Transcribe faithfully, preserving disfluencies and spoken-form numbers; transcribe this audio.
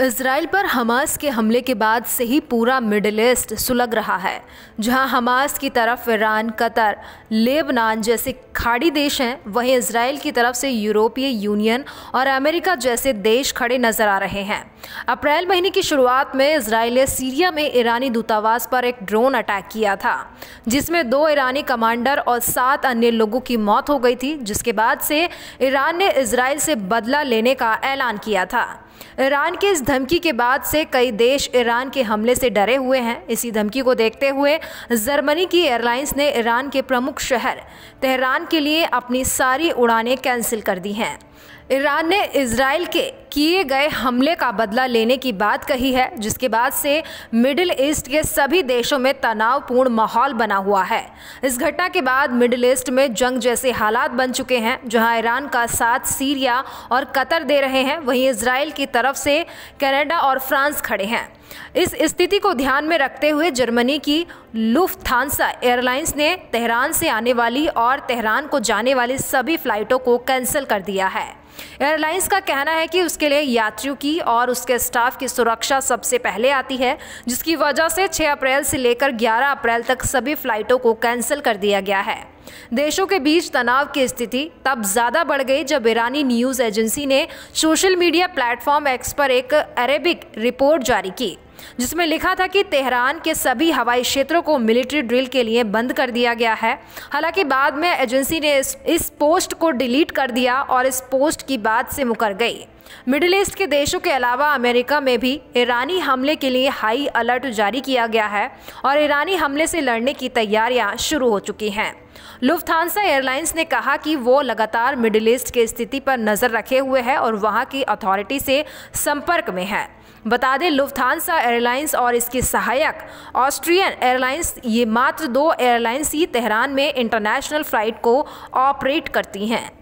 Israel पर Hamas के हमले के बाद से ही पूरा मिडिल ईस्ट सुलग रहा है, जहां हमास की तरफ ईरान, कतर, लेबनान जैसे खाड़ी देश हैं, वहीं इजराइल की तरफ से यूरोपीय यूनियन और अमेरिका जैसे देश खड़े नजर आ रहे हैं। अप्रैल महीने की शुरुआत में इजराइल ने सीरिया में ईरानी दूतावास पर एक ड्रोन अटैक किया था, जिसमें दो ईरानी कमांडर और सात अन्य लोगों की मौत हो गई थी, जिसके बाद से ईरान ने इजराइल से बदला लेने का ऐलान किया था। ईरान के इस धमकी के बाद से कई देश ईरान के हमले से डरे हुए हैं। इसी धमकी को देखते हुए जर्मनी की एयरलाइंस ने ईरान के प्रमुख शहर तेहरान के लिए अपनी सारी उड़ानें कैंसिल कर दी हैं। ईरान ने इजराइल के किए गए हमले का बदला लेने की बात कही है, जिसके बाद से मिडिल ईस्ट के सभी देशों में तनावपूर्ण माहौल बना हुआ है। इस घटना के बाद मिडिल ईस्ट में जंग जैसे हालात बन चुके हैं, जहां ईरान का साथ सीरिया और कतर दे रहे हैं, वहीं इजराइल की तरफ से कनाडा और फ्रांस खड़े हैं। इस स्थिति को ध्यान में रखते हुए जर्मनी की लुफ्थांसा एयरलाइंस ने तेहरान से आने वाली और तेहरान को जाने वाली सभी फ्लाइटों को कैंसिल कर दिया है। एयरलाइंस का कहना है कि उसके लिए यात्रियों की और उसके स्टाफ की सुरक्षा सबसे पहले आती है, जिसकी वजह से छह अप्रैल से लेकर ग्यारह अप्रैल तक सभी फ्लाइटों को कैंसिल कर दिया गया है। देशों के बीच तनाव की स्थिति तब ज़्यादा बढ़ गई जब ईरानी न्यूज़ एजेंसी ने सोशल मीडिया प्लेटफॉर्म एक्स पर एक अरेबिक रिपोर्ट जारी की, जिसमें लिखा था कि तेहरान के सभी हवाई क्षेत्रों को मिलिट्री ड्रिल के लिए बंद कर दिया गया है। हालांकि बाद में एजेंसी ने इस, इस पोस्ट को डिलीट कर दिया और इस पोस्ट की बात से मुकर गई। मिडिल ईस्ट के देशों के अलावा अमेरिका में भी ईरानी हमले के लिए हाई अलर्ट जारी किया गया है और ईरानी हमले से लड़ने की तैयारियां शुरू हो चुकी हैं। लुफ्थांसा एयरलाइंस ने कहा कि वो लगातार मिडिल ईस्ट की स्थिति पर नज़र रखे हुए है और वहां की अथॉरिटी से संपर्क में है। बता दें, लुफ्थांसा एयरलाइंस और इसकी सहायक ऑस्ट्रियन एयरलाइंस, ये मात्र दो एयरलाइंस ही तेहरान में इंटरनेशनल फ्लाइट को ऑपरेट करती हैं।